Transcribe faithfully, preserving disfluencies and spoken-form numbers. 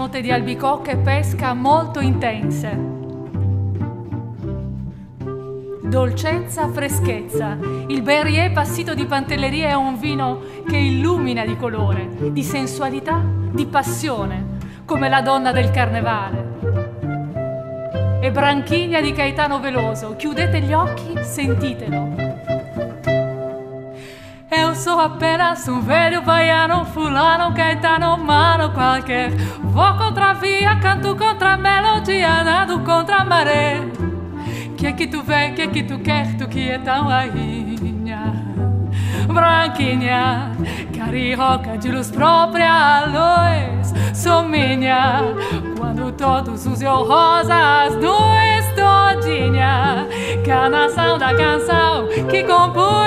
note di albicocca e pesca molto intense. Dolcezza, freschezza. Il Berrier passito di Pantelleria è un vino che illumina di colore, di sensualità, di passione, come la donna del carnevale. E Branchiglia di Caetano Veloso. Chiudete gli occhi, sentitelo. Eu sou apenas um velho baiano, fulano, caetano, mano qualquer. Vou contra a via, canto contra a melodia, nado contra a maré. Que é que tu vem, que é que tu quer, tu que é tão rainha. Branquinha, carioca de luz própria, luz sominha. Quando todos usam rosas, luz todinha. Que a nação da canção que compõe